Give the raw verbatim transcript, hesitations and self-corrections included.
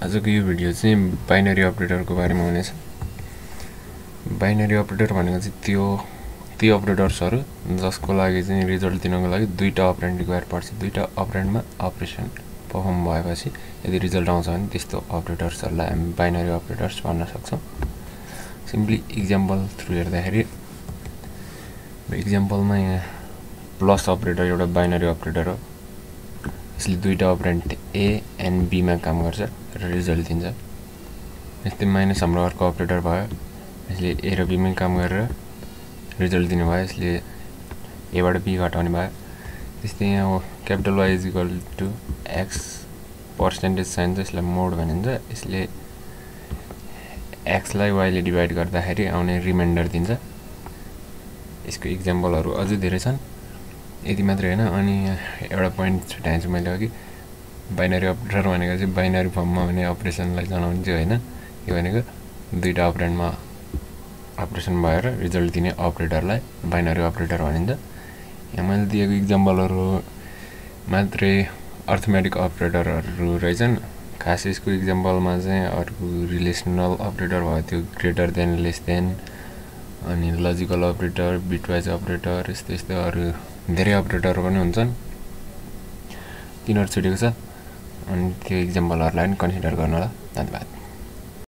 आजको यो भिडियो चाहिँ बाइनरी अपरेटरको बारेमा हुनेछ। बाइनरी अपरेटर भनेको चाहिँ त्यो ती अपरेटर्सहरु जसको लागि चाहिँ रिजल्ट दिनको लागि दुईटा अपरेन्ड रिक्वायर पर्छ। दुईटा अपरेन्डमा अपरेसन परफर्म भएपछि यदि रिजल्ट आउँछ भने त्यस्तो अपरेटर्सहरुलाई हामी बाइनरी अपरेटर्स भन्न सक्छौं। सिम्पली एक्जाम्पल थ्रु हेर्दाखेरि एक्जाम्पलमा यहाँ प्लस अपरेटर एउटा बाइनरी अपरेटर हो। यसले दुईटा अपरेन्ड ए एन्ड बी मा काम गर्छ र रिजल्ट दिन्छ। यस्तै माइनस हाम्रो अर्को अपरेटर भयो। यसले ए र बी मा काम गरेर रिजल्ट दिने भयो। यसले ए बाट बी घटाउने भयो। त्यस्तै यहाँ capital Y is equal to x percentage sign चाहिँ यसलाई मोड भनिन्छ। यसले x लाई y ले डिभाइड गर्दाखेरि आउने रिमाइन्डर दिन्छ। यसको एक्जाम्पलहरु अझै धेरै छन्। यति मात्र हैन, अनि एउटा प्वाइन्ट छुट्याएछु मैले अघि। बाइनरी अपरेटर भनेको चाहिँ बाइनरी फर्ममा हुने अपरेसनलाई जनाउने चाहिँ हैन। यो भनेको दुईटा अपरेन्डमा अपरेसन भएर रिजल्ट दिने अपरेटरलाई बाइनरी अपरेटर भनिन्छ। यहाँ मैले दिएको एक्जाम्पलहरु मात्रै अर्थमेटिक अपरेटरहरु रहेछन्। खास यसको एक्जाम्पलमा चाहिँ अर्को रिलेसनल अपरेटर भयो, त्यो ग्रेटर देन लेस देन, अनि लजिकल अपरेटर, बिटवाइज अपरेटर, यस्तै यस्तै अरु धेरै अपरेटर पनि हुन्छन्। तिनीहरु छुटेको छ, अनि त्यो एक्जाम्पलहरुलाई पनि कन्सिडर गर्नु होला। धन्यवाद।